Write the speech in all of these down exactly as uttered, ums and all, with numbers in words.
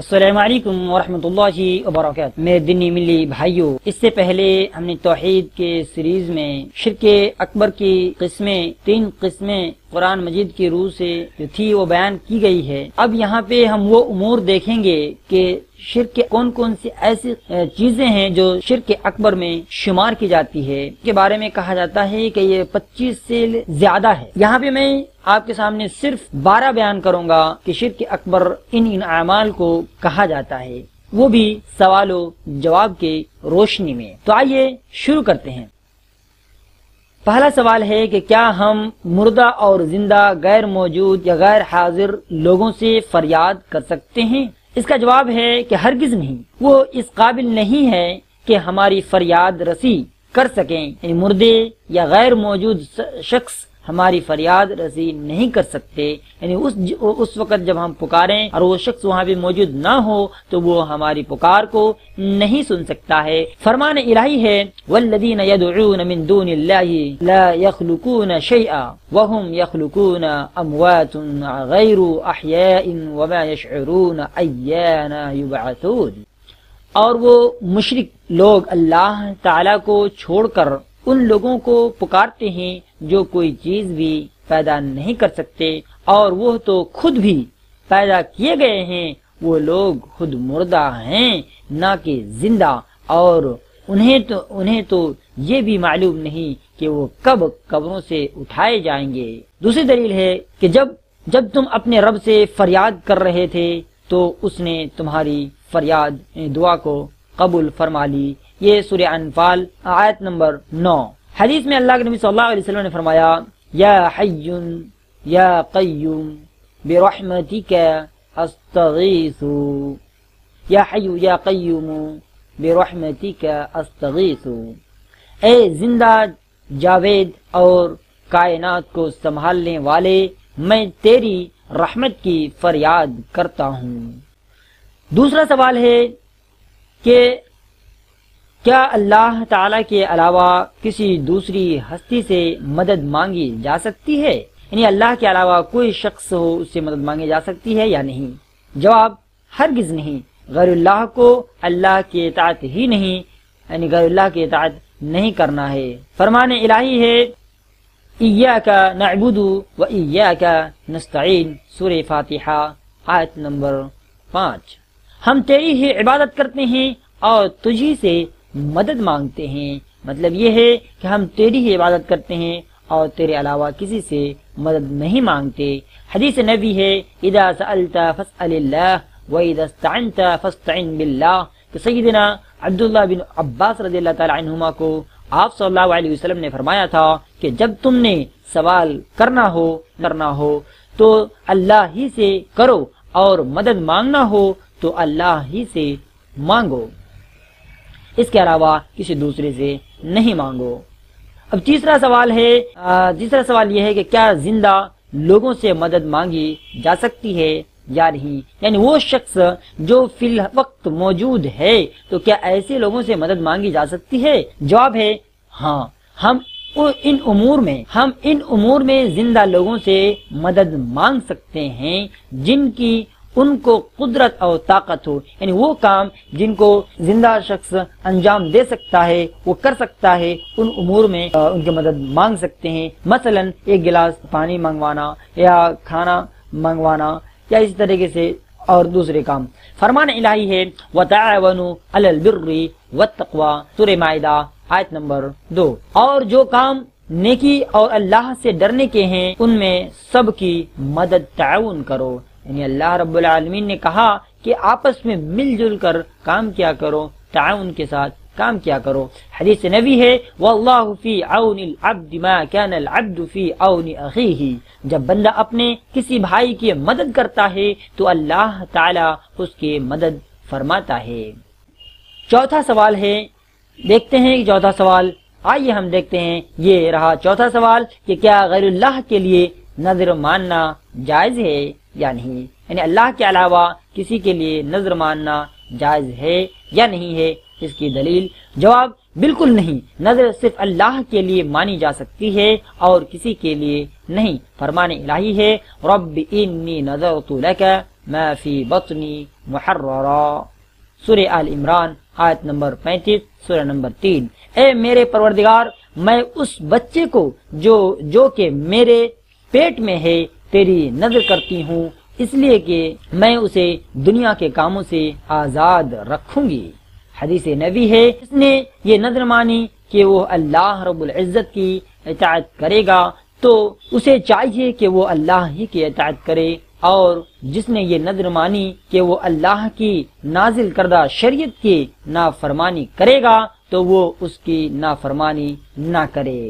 السلام علیکم ورحمۃ اللہ وبرکاتہ۔ میرے دینی ملی بھائیوں، اس سے پہلے ہم نے توحید کے سیریز میں شرک اکبر کی قسمیں تین قسمیں قرآن مجید کی روح سے جو تھی وہ بیان کی گئی ہے۔ اب یہاں پہ ہم وہ امور دیکھیں گے کہ شرک کون کون سی ایسی چیزیں ہیں جو شرک اکبر میں شمار کی جاتی ہے، کے بارے میں کہا جاتا ہے کہ یہ پچیس سے زیادہ ہے۔ یہاں پہ میں آپ کے سامنے صرف بارہ بیان کروں گا کہ شرک اکبر ان ان اعمال کو کہا جاتا ہے، وہ بھی سوال و جواب کے روشنی میں۔ تو آئیے شروع کرتے ہیں۔ پہلا سوال ہے کہ کیا ہم مردہ اور زندہ غیر موجود یا غیر حاضر لوگوں سے فریاد کر سکتے ہیں؟ اس کا جواب ہے کہ ہرگز نہیں، وہ اس قابل نہیں ہے کہ ہماری فریاد رسی کر سکیں، یعنی مردے یا غیر موجود شخص ہماری فریاد رسی نہیں کر سکتے، یعنی اس اس وقت جب ہم پکاریں اور وہ شخص وہاں پہ موجود نہ ہو تو وہ ہماری پکار کو نہیں سن سکتا ہے۔ فرمان الہی ہے والذین یدعون من دون اللہ لا یخلقون شیئا وهم یخلقون اموات غیر احیاء وما یشعرون ایان یبعثون۔ اور وہ مشرک لوگ اللہ تعالی کو چھوڑ کر ان لوگوں کو پکارتے ہیں جو کوئی چیز بھی پیدا نہیں کر سکتے، اور وہ تو خود بھی پیدا کیے گئے ہیں، وہ لوگ خود مردہ ہیں نہ کہ زندہ، اور انہیں تو انہیں تو یہ بھی معلوم نہیں کہ وہ کب قبروں سے اٹھائے جائیں گے۔ دوسری دلیل ہے کہ جب جب تم اپنے رب سے فریاد کر رہے تھے تو اس نے تمہاری فریاد دعا کو قبول فرما لی۔ یہ سورہ انفال آیت نمبر نو۔ حدیث میں اللہ کے نبی صلی اللہ علیہ وسلم نے فرمایا یا حی یا قیوم برحمتک استغیث، یا حی یا قیوم برحمتک استغیث، اے زندہ جاوید اور کائنات کو سنبھالنے والے، میں تیری رحمت کی فریاد کرتا ہوں۔ دوسرا سوال ہے کہ کیا اللہ تعالی کے علاوہ کسی دوسری ہستی سے مدد مانگی جا سکتی ہے؟ یعنی اللہ کے علاوہ کوئی شخص ہو اس سے مدد مانگی جا سکتی ہے یا نہیں؟ جواب ہرگز نہیں۔ غیر اللہ کو اللہ کی اطاعت ہی نہیں، یعنی غیر اللہ کی اطاعت نہیں کرنا ہے۔ فرمان الہی ہے ایاک نعبد و ایاک نستعین، سورہ فاتحہ آیت نمبر پانچ۔ ہم تیری ہی عبادت کرتے ہیں اور تجھی سے مدد مانگتے ہیں، مطلب یہ ہے کہ ہم تیری ہی عبادت کرتے ہیں اور تیرے علاوہ کسی سے مدد نہیں مانگتے۔ حدیث نبی ہے اذا سألت فاسأل اللہ واذا استعنت فاستعن باللہ، کہ سیدنا عبداللہ بن عباس رضی اللہ تعالی عنہما کو آپ صلی اللہ علیہ وسلم نے فرمایا تھا کہ جب تم نے سوال کرنا ہو کرنا ہو تو اللہ ہی سے کرو، اور مدد مانگنا ہو تو اللہ ہی سے مانگو، اس کے علاوہ کسی دوسرے سے نہیں مانگو۔ اب تیسرا سوال ہے تیسرا سوال یہ ہے کہ کیا زندہ لوگوں سے مدد مانگی جا سکتی ہے یا نہیں؟ یعنی وہ شخص جو فی الوقت موجود ہے تو کیا ایسے لوگوں سے مدد مانگی جا سکتی ہے؟ جواب ہے ہاں، ہم ان امور میں ہم ان امور میں زندہ لوگوں سے مدد مانگ سکتے ہیں جن کی ان کو قدرت اور طاقت ہو، یعنی وہ کام جن کو زندہ شخص انجام دے سکتا ہے وہ کر سکتا ہے، ان امور میں ان کی مدد مانگ سکتے ہیں۔ مثلا ایک گلاس پانی منگوانا یا کھانا منگوانا یا اس طریقے سے اور دوسرے کام۔ فرمان الہی ہے وَتَعَاوَنُوا عَلَى الْبِرِّ وَالتَّقْوَى، سورہ مائدہ آیت نمبر دو۔ اور جو کام نیکی اور اللہ سے ڈرنے کے ہیں ان میں سب کی مدد تعاون کرو، یعنی اللہ رب العالمین نے کہا کہ آپس میں مل جل کر کام کیا کرو، تعاون کے ساتھ کام کیا کرو۔ حدیث نبی ہے واللہ فی عون العبد ما کان العبد فی عون اخیہ، جب بندہ اپنے کسی بھائی کی مدد کرتا ہے تو اللہ تعالی اس کی مدد فرماتا ہے۔ چوتھا سوال ہے، دیکھتے ہیں کہ چوتھا سوال، آئیے ہم دیکھتے ہیں، یہ رہا چوتھا سوال کہ کیا غیر اللہ کے لیے نظر ماننا جائز ہے یا نہیں؟ یعنی اللہ کے علاوہ کسی کے لیے نظر ماننا جائز ہے یا نہیں ہے؟ اس کی دلیل، جواب بالکل نہیں، نظر صرف اللہ کے لیے مانی جا سکتی ہے اور کسی کے لیے نہیں۔ فرمان الہی ہے رب انی نذرت لک ما فی بطنی محررا۔ سورہ آل عمران آیت نمبر پینتیس، سورہ نمبر تین۔ اے میرے پروردگار، میں اس بچے کو جو جو کہ میرے پیٹ میں ہے تیری نظر کرتی ہوں، اس لیے کہ میں اسے دنیا کے کاموں سے آزاد رکھوں گی۔ حدیث نبی ہے، اس نے یہ نظر مانی کہ وہ اللہ رب العزت کی اطاعت کرے گا تو اسے چاہیے کہ وہ اللہ ہی کی اطاعت کرے، اور جس نے یہ نظر مانی کہ وہ اللہ کی نازل کردہ شریعت کی نافرمانی کرے گا تو وہ اس کی نافرمانی نہ کرے۔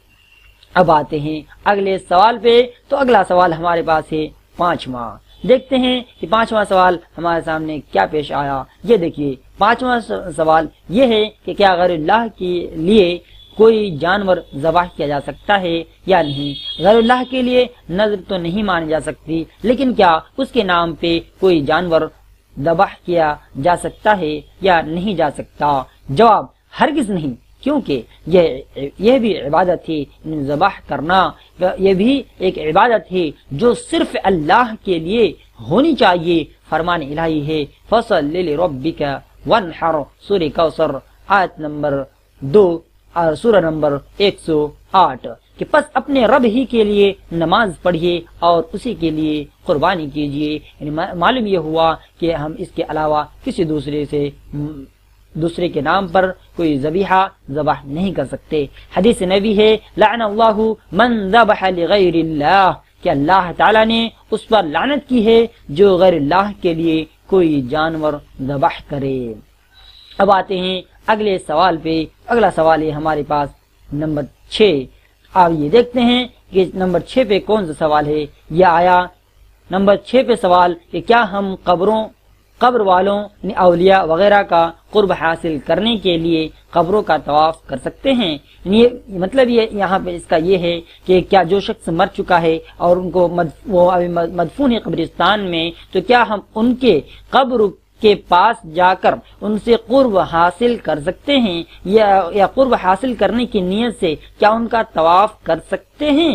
اب آتے ہیں اگلے سوال پہ، تو اگلا سوال ہمارے پاس ہے پانچواں۔ دیکھتے ہیں کہ پانچواں سوال ہمارے سامنے کیا پیش آیا۔ یہ دیکھیے پانچواں سوال یہ ہے کہ کیا غیر اللہ کے لیے کوئی جانور ذبح کیا جا سکتا ہے یا نہیں؟ غیر اللہ کے لیے نظر تو نہیں مانی جا سکتی، لیکن کیا اس کے نام پہ کوئی جانور ذبح کیا جا سکتا ہے یا نہیں جا سکتا؟ جواب ہرگز نہیں، کیونکہ یہ یہ بھی عبادت ہے، ذبح کرنا یہ بھی ایک عبادت ہے جو صرف اللہ کے لیے ہونی چاہیے۔ فرمان الہی ہے فصل لربک وانحر، سورہ کوثر آیت نمبر دو اور سورہ نمبر ایک سو آٹھ، کہ پس اپنے رب ہی کے لیے نماز پڑھیے اور اسی کے لیے قربانی کیجیے۔ یعنی معلوم یہ ہوا کہ ہم اس کے علاوہ کسی دوسرے سے دوسرے کے نام پر کوئی ذبیحہ ذبح نہیں کر سکتے۔ حدیث نبی ہے لعن اللہ من ذبح لغیر اللہ، کہ اللہ تعالیٰ نے اس پر لعنت کی ہے جو غیر اللہ کے لیے کوئی جانور ذبح کرے۔ اب آتے ہیں اگلے سوال پہ۔ اگلا سوال ہے ہمارے پاس نمبر چھ۔ اب یہ دیکھتے ہیں کہ نمبر چھ پہ کون سا سوال ہے۔ یہ آیا نمبر چھ پہ سوال کہ کیا ہم قبروں قبر والوں اولیاء وغیرہ کا قرب حاصل کرنے کے لیے قبروں کا طواف کر سکتے ہیں؟ یہ مطلب یہ یہاں پہ اس کا یہ ہے کہ کیا جو شخص مر چکا ہے اور ان کو وہ ابھی مدفون ہے قبرستان میں، تو کیا ہم ان کے قبر کے پاس جا کر ان سے قرب حاصل کر سکتے ہیں، یا یا قرب حاصل کرنے کی نیت سے کیا ان کا طواف کر سکتے ہیں؟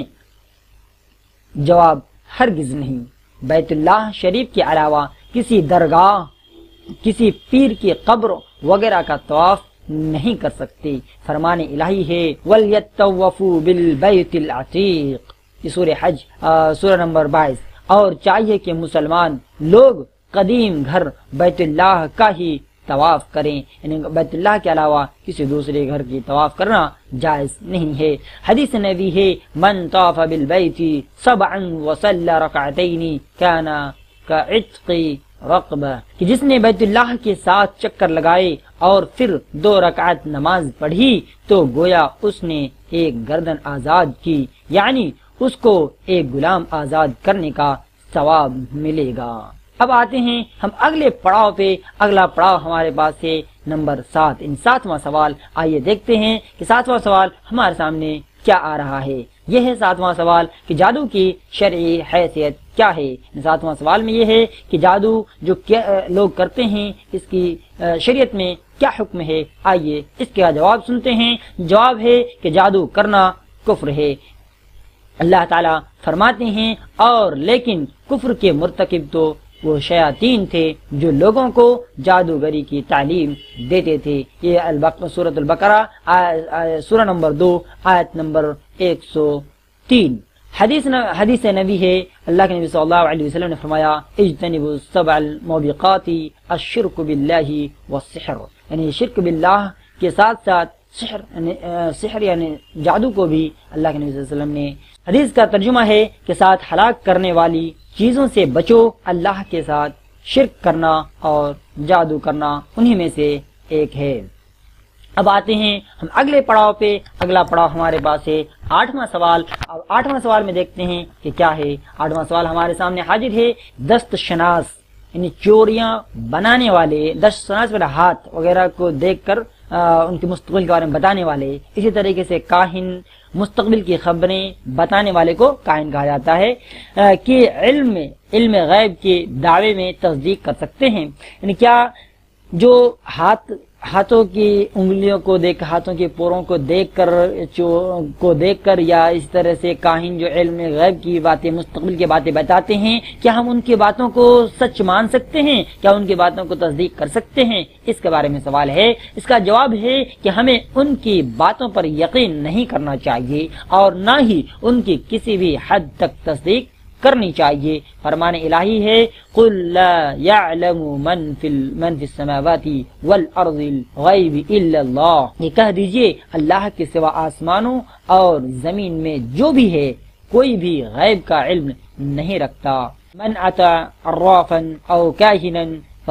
جواب ہرگز نہیں۔ بیت اللہ شریف کے علاوہ کسی درگاہ، کسی پیر کی قبر وغیرہ کا طواف نہیں کر سکتے۔ فرمان الہی ہے وَلْيَطَّوَّفُوا بِالْبَيْتِ الْعَتِيقِ، یہ سورہ حج سورہ نمبر بائیس۔ اور چاہیے کہ مسلمان لوگ قدیم گھر بیت اللہ کا ہی طواف کریں، یعنی بیت اللہ کے علاوہ کسی دوسرے گھر کی طواف کرنا جائز نہیں ہے۔ حدیث نبی ہے من طاف بالبیت سبعا وصلى رکعتین کان کعتق رقبہ، کہ جس نے بیت اللہ کے ساتھ چکر لگائے اور پھر دو رکعت نماز پڑھی تو گویا اس نے ایک گردن آزاد کی، یعنی اس کو ایک غلام آزاد کرنے کا ثواب ملے گا۔ اب آتے ہیں ہم اگلے پڑاؤ پہ۔ اگلا پڑاؤ ہمارے پاس ہے نمبر سات، ان ساتواں سوال۔ آئیے دیکھتے ہیں کہ ساتواں سوال ہمارے سامنے کیا آ رہا ہے۔ یہ ہے ساتواں سوال کہ جادو کی شرعی حیثیت کیا ہے۔ ساتواں سوال میں یہ ہے کہ جادو جو لوگ کرتے ہیں اس کی شریعت میں کیا حکم ہے۔ آئیے اس کا جواب سنتے ہیں۔ جواب ہے کہ جادو کرنا کفر ہے۔ اللہ تعالیٰ فرماتے ہیں اور لیکن کفر کے مرتکب تو وہ شیاطین تھے جو لوگوں کو جادوگری کی تعلیم دیتے تھے۔ یہ سورۃ البقرہ سورہ نمبر دو آیت نمبر ایک سو تین۔ حدیث حدیث نبی ہے، اللہ کے نبی صلی اللہ علیہ وسلم نے فرمایا اجتنبوا السبع الموبقات الشرک باللہ والسحر، یعنی شرک باللہ کے ساتھ ساتھ سحر یعنی سحر یعنی جادو کو بھی اللہ کے نبی صلی اللہ علیہ وسلم نے۔ حدیث کا ترجمہ ہے کہ ساتھ ہلاک کرنے والی چیزوں سے بچو، اللہ کے ساتھ شرک کرنا اور جادو کرنا انہی میں سے ایک ہے۔ اب آتے ہیں ہم اگلے پڑاؤ پہ۔ اگلا پڑاؤ ہمارے پاس ہے آٹھواں سوال۔ اب آٹھواں سوال میں دیکھتے ہیں کہ کیا ہے۔ آٹھواں سوال ہمارے سامنے حاضر ہے دست شناس، یعنی چوریاں بنانے والے، دست شناس والا ہاتھ وغیرہ کو دیکھ کر ان کے مستقبل کے بارے میں بتانے والے، اسی طریقے سے کاہن، مستقبل کی خبریں بتانے والے کو کاہن کہا جاتا ہے، کہ علم میں علم غیب کے دعوے میں تصدیق کر سکتے ہیں۔ یعنی کیا جو ہاتھ ہاتھوں کی انگلیوں کو دیکھ ہاتھوں کے پوروں کو دیکھ کر کو دیکھ کر یا اس طرح سے کاہن جو علم غیب کی باتیں مستقبل کی باتیں بتاتے ہیں، کیا ہم ان کی باتوں کو سچ مان سکتے ہیں؟ کیا ان کی باتوں کو تصدیق کر سکتے ہیں؟ اس کے بارے میں سوال ہے۔ اس کا جواب ہے کہ ہمیں ان کی باتوں پر یقین نہیں کرنا چاہیے اور نہ ہی ان کی کسی بھی حد تک تصدیق کرنی چاہیے۔ فرمان الہی ہے قل لا يعلم من في من في السماوات والارض الغیب الا اللہ، یہ کہہ دیجئے اللہ کے سوا آسمانوں اور زمین میں جو بھی ہے کوئی بھی غیب کا علم نہیں رکھتا۔ من اتى عرافا او کاہنا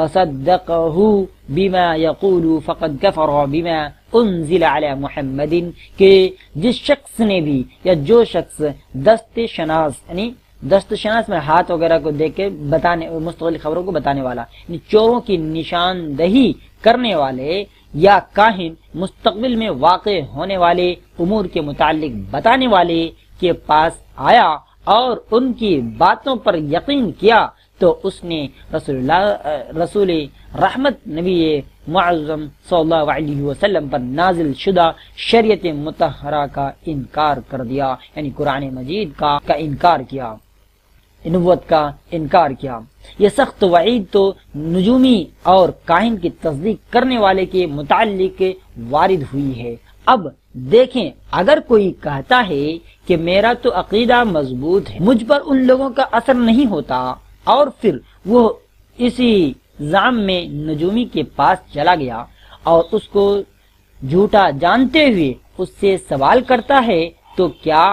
فصدقه بما يقول فقد كفر بما انزل على محمد، کہ جس شخص نے بھی یا جو شخص دست شناس یعنی دست شناس میں ہاتھ وغیرہ کو دیکھ کے بتانے مستقل خبروں کو بتانے والا، یعنی چوروں کی نشاندہی کرنے والے یا کاہن مستقبل میں واقع ہونے والے امور کے متعلق بتانے والے کے پاس آیا اور ان کی باتوں پر یقین کیا تو اس نے رسول اللہ رسول رحمت نبی معظم صلی اللہ علیہ وسلم پر نازل شدہ شریعت مطہرہ کا انکار کر دیا، یعنی قرآن مجید کا کا انکار کیا، نبوت کا انکار کیا۔ یہ سخت وعید تو نجومی اور کاہن کی تصدیق کرنے والے کے متعلق وارد ہوئی ہے۔ اب دیکھیں، اگر کوئی کہتا ہے کہ میرا تو عقیدہ مضبوط ہے، مجھ پر ان لوگوں کا اثر نہیں ہوتا، اور پھر وہ اسی زعم میں نجومی کے پاس چلا گیا اور اس کو جھوٹا جانتے ہوئے اس سے سوال کرتا ہے، تو کیا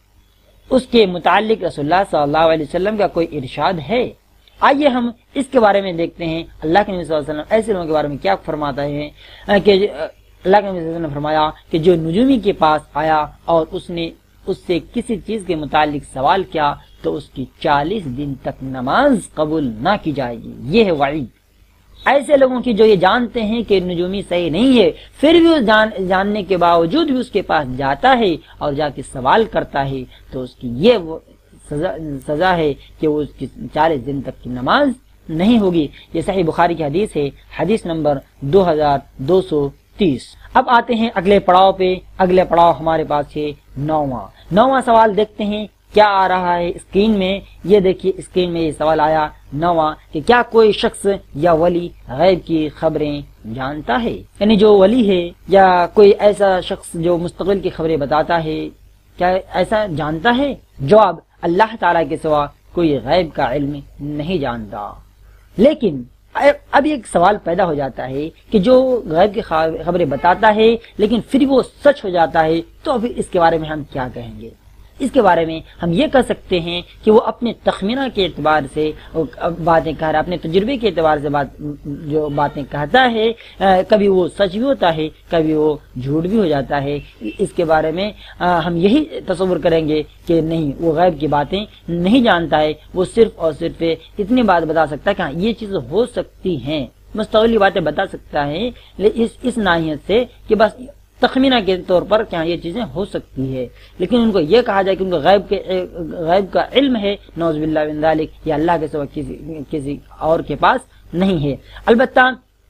اس کے متعلق رسول اللہ صلی اللہ علیہ وسلم کا کوئی ارشاد ہے؟ آئیے ہم اس کے بارے میں دیکھتے ہیں اللہ کے نبی صلی اللہ علیہ وسلم ایسے لوگوں کے بارے میں کیا فرماتا ہے کہ اللہ کے نبی صلی اللہ علیہ وسلم نے فرمایا کہ جو نجومی کے پاس آیا اور اس نے اس سے کسی چیز کے متعلق سوال کیا تو اس کی چالیس دن تک نماز قبول نہ کی جائے گی۔ یہ ہے وعید ایسے لوگوں کی جو یہ جانتے ہیں کہ نجومی صحیح نہیں ہے، پھر بھی اس جان جاننے کے باوجود بھی اس کے پاس جاتا ہے اور جا کے سوال کرتا ہے تو اس کی یہ سزا, سزا ہے کہ وہ اس کی چالیس دن تک کی نماز نہیں ہوگی۔ یہ صحیح بخاری کی حدیث ہے، حدیث نمبر دو ہزار دو سو تیس۔ اب آتے ہیں اگلے پڑاؤ پہ۔ اگلے پڑاؤ ہمارے پاس ہے نواں نواں سوال دیکھتے ہیں کیا آ رہا ہے اسکرین میں۔ یہ دیکھیے اسکرین میں یہ سوال آیا نواں کہ کیا کوئی شخص یا ولی غیب کی خبریں جانتا ہے، یعنی جو ولی ہے یا کوئی ایسا شخص جو مستقبل کی خبریں بتاتا ہے، کیا ایسا جانتا ہے؟ جواب، اللہ تعالیٰ کے سوا کوئی غیب کا علم نہیں جانتا۔ لیکن اب ایک سوال پیدا ہو جاتا ہے کہ جو غیب کی خبریں بتاتا ہے لیکن پھر وہ سچ ہو جاتا ہے تو ابھی اس کے بارے میں ہم کیا کہیں گے؟ اس کے بارے میں ہم یہ کہہ سکتے ہیں کہ وہ اپنے تخمینہ کے اعتبار سے باتیں کہہ رہا ہے، اپنے تجربے کے اعتبار سے بات جو باتیں کہتا ہے، کبھی وہ سچ بھی ہوتا ہے کبھی وہ جھوٹ بھی ہو جاتا ہے۔ اس کے بارے میں ہم یہی تصور کریں گے کہ نہیں، وہ غیب کی باتیں نہیں جانتا ہے، وہ صرف اور صرف اتنی بات بتا سکتا ہے کہ ہاں یہ چیزیں ہو سکتی ہیں، مستقبلی باتیں بتا سکتا ہے اس اس ناحیت سے کہ بس تخمینہ کے طور پر کیا یہ چیزیں ہو سکتی ہے، لیکن ان کو یہ کہا جائے کہ ان کو غیب کے غیب کا علم ہے، نعوذ باللہ من ذالک، یہ اللہ کے سوا کسی کسی اور کے پاس نہیں ہے۔ البتہ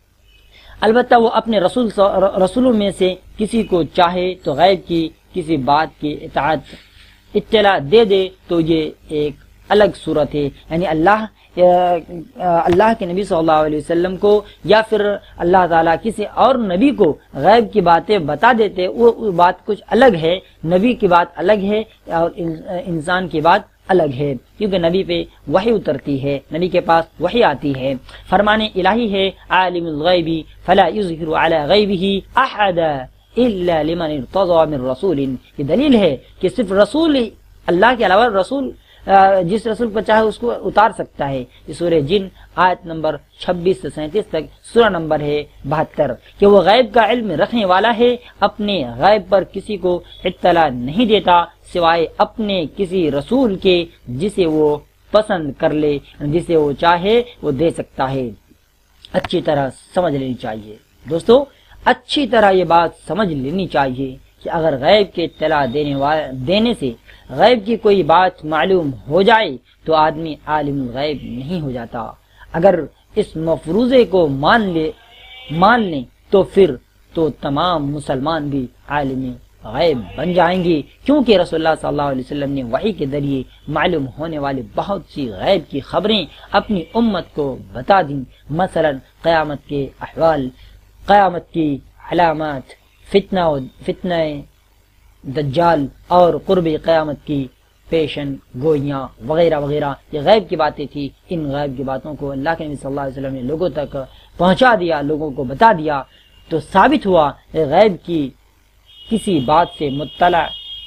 البتہ وہ اپنے رسول رسولوں میں سے کسی کو چاہے تو غیب کی کسی بات کی اطاعت اطلاع دے دے تو یہ ایک الگ صورت ہے، یعنی اللہ اللہ کے نبی صلی اللہ علیہ وسلم کو یا پھر اللہ تعالیٰ کسی اور نبی کو غیب کی باتیں بتا دیتے، وہ بات کچھ الگ ہے، نبی کی بات الگ ہے اور انسان کی بات الگ ہے، کیونکہ نبی پہ وحی اترتی ہے، نبی کے پاس وحی آتی ہے۔ فرمان الہی ہے عالم الغیب فلا یظہر علی غیبہ احدا الا لمن ارتضی من رسول، یہ دلیل ہے کہ صرف رسول اللہ کے علاوہ رسول جس رسول کو چاہے اس کو اتار سکتا ہے۔ یہ سورہ جن آیت نمبر چھبیس سے سینتیس تک، سورہ نمبر ہے بہتر، کہ وہ غیب کا علم رکھنے والا ہے، اپنے غیب پر کسی کو اطلاع نہیں دیتا سوائے اپنے کسی رسول کے جسے وہ پسند کر لے، جسے وہ چاہے وہ دے سکتا ہے۔ اچھی طرح سمجھ لینی چاہیے دوستو، اچھی طرح یہ بات سمجھ لینی چاہیے کہ اگر غیب کے اطلاع دینے دینے سے غیب کی کوئی بات معلوم ہو جائے تو آدمی عالم الغیب نہیں ہو جاتا۔ اگر اس مفروضے کو مان لے مان لیں تو پھر تو تمام مسلمان بھی عالم غیب بن جائیں گے، کیونکہ رسول اللہ صلی اللہ علیہ وسلم نے وحی کے ذریعے معلوم ہونے والے بہت سی غیب کی خبریں اپنی امت کو بتا دیں، مثلا قیامت کے احوال، قیامت کی علامات، فتنہ فتنہ دجال اور قرب قیامت کی پیشن گوئیاں وغیرہ وغیرہ، یہ غیب کی باتیں تھی۔ ان غیب کی باتوں کو اللہ کے نبی صلی اللہ علیہ وسلم نے لوگوں تک پہنچا دیا، لوگوں کو بتا دیا، تو ثابت ہوا کہ غیب کی کسی بات سے مطلع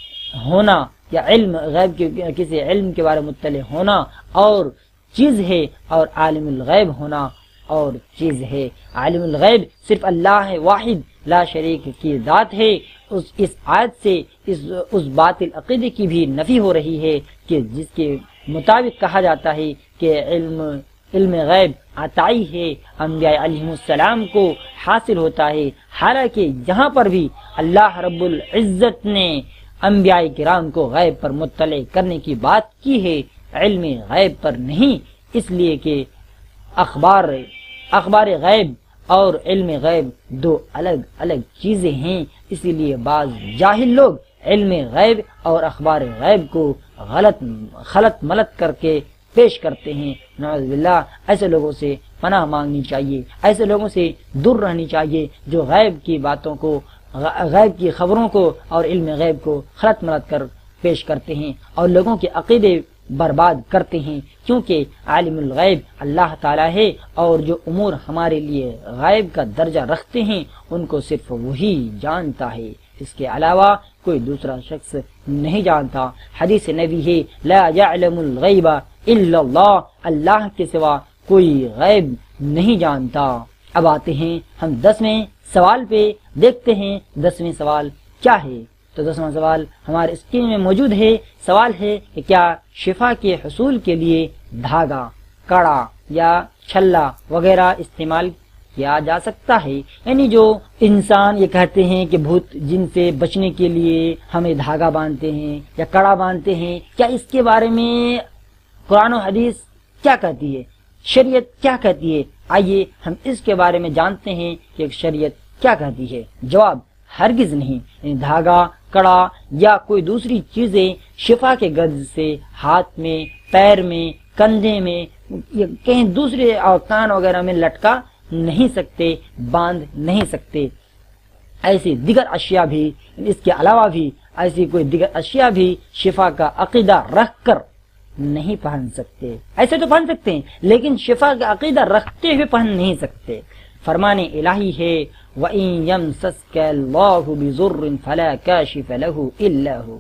ہونا یا علم غیب کے کسی علم کے بارے میں مطلع ہونا اور چیز ہے، اور عالم الغیب ہونا اور چیز ہے۔ عالم الغیب صرف اللہ واحد لا شریک کی ذات ہے۔ اس اس آیت سے اس اس باطل عقیدے کی بھی نفی ہو رہی ہے کہ جس کے مطابق کہا جاتا ہے کہ علم علم غیب عطائی ہے، انبیاء علیہ السلام کو حاصل ہوتا ہے، حالانکہ یہاں پر بھی اللہ رب العزت نے انبیاء کرام کو غیب پر مطلع کرنے کی بات کی ہے، علم غیب پر نہیں، اس لیے کہ اخبار اخبار غیب اور علم غیب دو الگ الگ چیزیں ہیں۔ اسی لیے بعض جاہل لوگ علم غیب اور اخبار غیب کو غلط خلط ملط کر کے پیش کرتے ہیں، نعوذ باللہ۔ ایسے لوگوں سے پناہ مانگنی چاہیے، ایسے لوگوں سے دور رہنی چاہیے جو غیب کی باتوں کو، غیب کی خبروں کو اور علم غیب کو خلط ملط کر پیش کرتے ہیں اور لوگوں کے عقیدے برباد کرتے ہیں، کیونکہ عالم الغیب اللہ تعالیٰ ہے، اور جو امور ہمارے لیے غیب کا درجہ رکھتے ہیں ان کو صرف وہی جانتا ہے، اس کے علاوہ کوئی دوسرا شخص نہیں جانتا۔ حدیث نبی ہے لا يعلم الغیب الا اللہ، اللہ کے سوا کوئی غیب نہیں جانتا۔ اب آتے ہیں ہم دسویں سوال پہ، دیکھتے ہیں دسویں سوال کیا ہے۔ تو دسواں سوال ہمارے اسکرین میں موجود ہے۔ سوال ہے کہ کیا شفا کے حصول کے لیے دھاگا، کڑا یا چھلا وغیرہ استعمال کیا جا سکتا ہے؟ یعنی جو انسان یہ کہتے ہیں کہ بھوت جن سے بچنے کے لیے ہمیں دھاگا باندھتے ہیں یا کڑا باندھتے ہیں، کیا اس کے بارے میں قرآن و حدیث کیا کہتی ہے، شریعت کیا کہتی ہے؟ آئیے ہم اس کے بارے میں جانتے ہیں کہ شریعت کیا کہتی ہے۔ جواب ہرگز نہیں، یعنی دھاگا، کڑا یا کوئی دوسری چیزیں شفا کے غرض سے ہاتھ میں، پیر میں، کندھے میں یا کہیں دوسرے اور کان وغیرہ میں لٹکا نہیں سکتے، باندھ نہیں سکتے۔ ایسی دیگر اشیاء بھی، اس کے علاوہ بھی ایسی کوئی دیگر اشیاء بھی شفا کا عقیدہ رکھ کر نہیں پہن سکتے۔ ایسے تو پہن سکتے ہیں لیکن شفا کا عقیدہ رکھتے ہوئے پہن نہیں سکتے۔ فرمان الہی ہے وَإِن يَمْسَسْكَ اللَّهُ بِضُرٍّ فَلَا كَاشِفَ لَهُ إِلَّا هُ،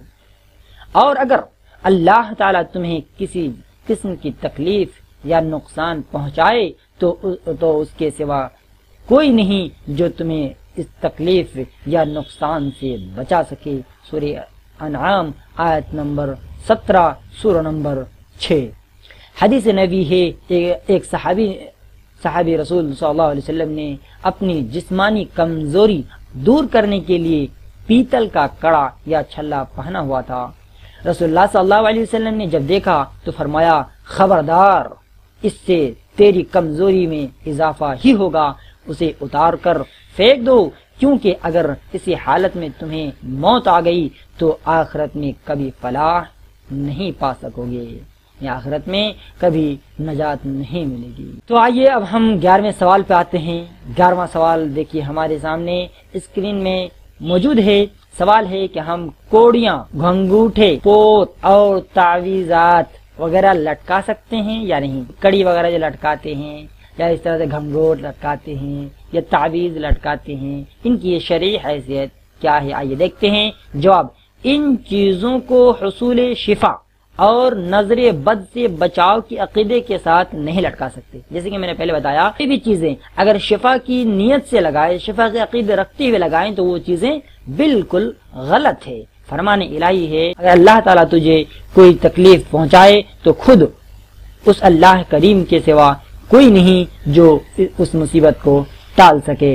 اور اگر اللہ تعالیٰ تمہیں کسی قسم کی تکلیف یا نقصان پہنچائے تو تو اس کے سوا کوئی نہیں جو تمہیں اس تکلیف یا نقصان سے بچا سکے۔ سورہ انعام آیت نمبر سترہ، سورہ نمبر چھ۔ حدیث نبی ہے ایک صحابی صحابی رسول صلی اللہ علیہ وسلم نے اپنی جسمانی کمزوری دور کرنے کے لیے پیتل کا کڑا یا چھلا پہنا ہوا تھا۔ رسول اللہ صلی اللہ علیہ وسلم نے جب دیکھا تو فرمایا خبردار، اس سے تیری کمزوری میں اضافہ ہی ہوگا، اسے اتار کر پھینک دو، کیونکہ اگر اسی حالت میں تمہیں موت آ گئی تو آخرت میں کبھی فلاح نہیں پا سکو گے، یا آخرت میں کبھی نجات نہیں ملے گی۔ تو آئیے اب ہم گیارہویں سوال پہ آتے ہیں۔ گیارہواں سوال دیکھیے ہمارے سامنے اسکرین میں موجود ہے۔ سوال ہے کہ ہم کوڑیاں، گھنگوٹھے، پوت اور تعویذات وغیرہ لٹکا سکتے ہیں یا نہیں؟ کڑی وغیرہ جو لٹکاتے ہیں یا اس طرح سے گھنگوٹ لٹکاتے ہیں یا تعویذ لٹکاتے ہیں، ان کی یہ شرعی حیثیت کیا ہے؟ آئیے دیکھتے ہیں۔ جواب، ان چیزوں کو حصول شفا اور نظر بد سے بچاؤ کی عقیدے کے ساتھ نہیں لٹکا سکتے۔ جیسے کہ میں نے پہلے بتایا، یہ بھی چیزیں اگر شفا کی نیت سے لگائے، شفا کے عقیدے رکھتے ہوئے لگائیں تو وہ چیزیں بالکل غلط ہے۔ فرمان الہی ہے اگر اللہ تعالیٰ تجھے کوئی تکلیف پہنچائے تو خود اس اللہ کریم کے سوا کوئی نہیں جو اس مصیبت کو ٹال سکے۔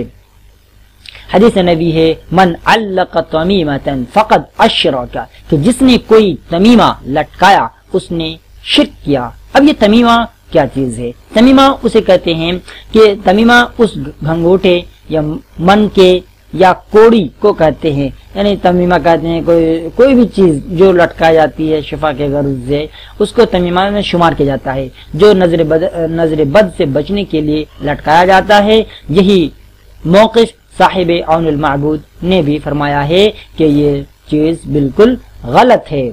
حدیث نبی ہے من علق تمیمۃ فقد اشرک، کہ جس نے کوئی تمیمہ لٹکایا اس نے شرک کیا۔ اب یہ تمیمہ کیا چیز ہے؟ تمیمہ اسے کہتے ہیں کہ تمیمہ اس گھنگوٹے یا من کے یا کوڑی کو کہتے ہیں، یعنی تمیمہ کہتے ہیں، کوئی کوئی بھی چیز جو لٹکائی جاتی ہے شفا کے غرض سے اس کو تمیمہ میں شمار کیا جاتا ہے، جو نظر بد نظر بد سے بچنے کے لیے لٹکایا جاتا ہے۔ یہی موقف صاحب عون المعبود نے بھی فرمایا ہے کہ یہ چیز بالکل غلط ہے۔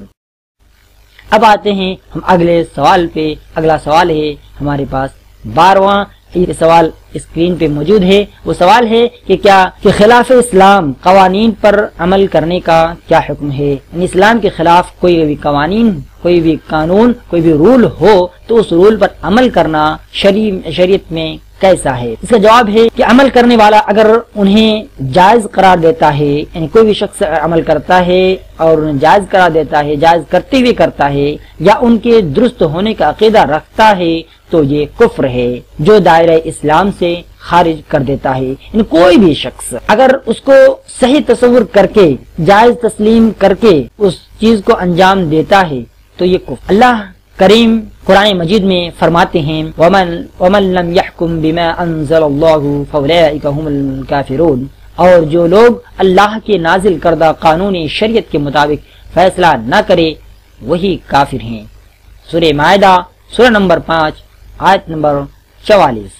اب آتے ہیں ہم اگلے سوال پہ۔ اگلا سوال ہے ہمارے پاس بارہواں، یہ سوال اسکرین پہ موجود ہے۔ وہ سوال ہے کہ کیا کہ خلاف اسلام قوانین پر عمل کرنے کا کیا حکم ہے؟ یعنی اسلام کے خلاف کوئی بھی قوانین، کوئی بھی قانون، کوئی بھی رول ہو تو اس رول پر عمل کرنا شریعت میں کیسا ہے؟ اس کا جواب ہے کہ عمل کرنے والا اگر انہیں جائز قرار دیتا ہے، یعنی کوئی بھی شخص عمل کرتا ہے اور انہیں جائز قرار دیتا ہے، جائز کرتے ہوئے کرتا ہے، یا ان کے درست ہونے کا عقیدہ رکھتا ہے تو یہ کفر ہے جو دائرہ اسلام سے خارج کر دیتا ہے۔ یعنی کوئی بھی شخص اگر اس کو صحیح تصور کر کے جائز تسلیم کر کے اس چیز کو انجام دیتا ہے تو یہ کفر۔ اللہ کریم قرآن مجید میں فرماتے ہیں وَمَن وَمَن لَمْ يَحْكُمْ بِمَا أَنزَلَ اللَّهُ فَأُولَئِكَ هُمُ الْكَافِرُونَ، اور جو لوگ اللہ کے نازل کردہ قانون شریعت کے مطابق فیصلہ نہ کرے وہی کافر ہیں۔ سورہ مائدہ سورہ نمبر پانچ آیت نمبر چوالیس۔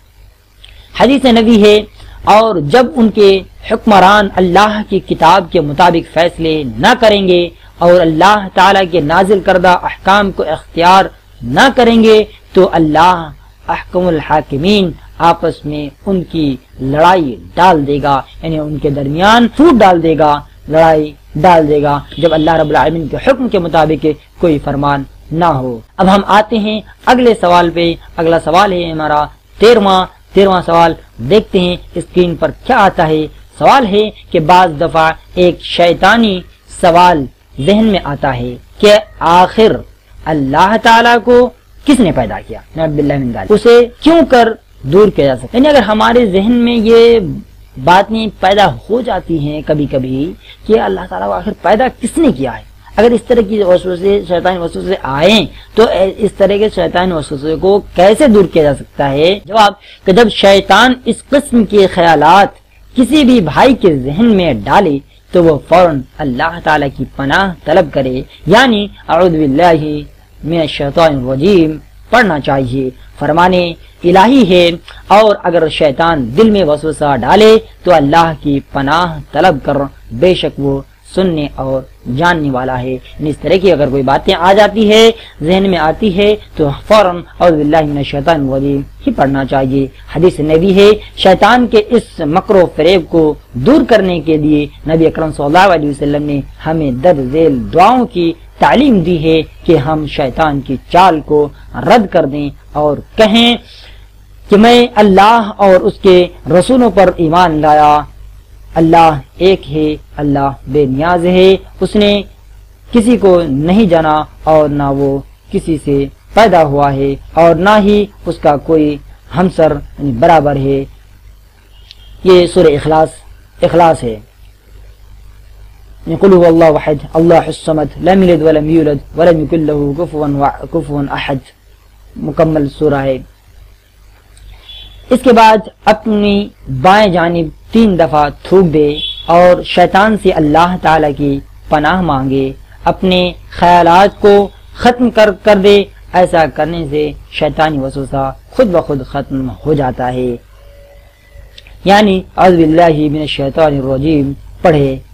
حدیث نبی ہے اور جب ان کے حکمران اللہ کی کتاب کے مطابق فیصلے نہ کریں گے اور اللہ تعالیٰ کے نازل کردہ احکام کو اختیار نہ کریں گے تو اللہ احکم الحاکمین آپس میں ان کی لڑائی ڈال دے گا، یعنی ان کے درمیان پھوٹ ڈال دے گا، لڑائی ڈال دے گا جب اللہ رب العالمین کے حکم کے مطابق کوئی فرمان نہ ہو۔ اب ہم آتے ہیں اگلے سوال پہ۔ اگلا سوال ہے ہمارا تیرواں تیرواں سوال، دیکھتے ہیں اسکرین پر کیا آتا ہے۔ سوال ہے کہ بعض دفعہ ایک شیطانی سوال ذہن میں آتا ہے کہ آخر اللہ تعالیٰ کو کس نے پیدا کیا، نعوذ باللہ من ذالک، اسے کیوں کر دور کیا جا سکتا ہے؟ یعنی اگر ہمارے ذہن میں یہ باتیں پیدا ہو جاتی ہیں کبھی کبھی کہ اللہ تعالیٰ کو آخر پیدا کس نے کیا ہے، اگر اس طرح کی وسوسے شیطانی وسوسے آئیں تو اس طرح کے شیطانی وسوسے کو کیسے دور کیا جا سکتا ہے؟ جواب کہ جب شیطان اس قسم کے خیالات کسی بھی بھائی کے ذہن میں ڈالے تو وہ فوراً اللہ تعالیٰ کی پناہ طلب کرے، یعنی اعوذ باللہ من الشیطان الرجیم پڑھنا چاہیے۔ فرمانے الہی ہے، اور اگر شیطان دل میں وسوسہ ڈالے تو اللہ کی پناہ طلب کر، بے شک وہ سننے اور جاننے والا ہے۔ اس طرح کی اگر کوئی باتیں آ جاتی ہے، ذہن میں آتی ہے تو فوراً اعوذ باللہ من الشیطان الرجیم ہی پڑھنا چاہیے۔ حدیث نبی ہے شیطان کے اس مکر و فریب کو دور کرنے کے لیے نبی اکرم صلی اللہ علیہ وسلم نے ہمیں درج ذیل دعاؤں کی تعلیم دی ہے کہ ہم شیطان کی چال کو رد کر دیں اور کہیں کہ میں اللہ اور اس کے رسولوں پر ایمان لایا، اللہ ایک ہے، اللہ بے نیاز ہے، اس نے کسی کو نہیں جانا اور نہ وہ کسی سے پیدا ہوا ہے اور نہ ہی اس کا کوئی ہمسر برابر ہے۔ یہ سورہ اخلاص اخلاص ہے۔ قل هو اللہ احد اللہ الصمد لم یلد ولم یولد ولم یکن له کفوا کفوا احد، مکمل سورہ ہے۔ اس کے بعد اپنی بائیں جانب تین دفعہ تھوک دے اور شیطان سے اللہ تعالی کی پناہ مانگے، اپنے خیالات کو ختم کر کر دے۔ ایسا کرنے سے شیطانی وسوسہ خود بخود ختم ہو جاتا ہے، یعنی اعوذ باللہ من الشیطان الرجیم پڑھے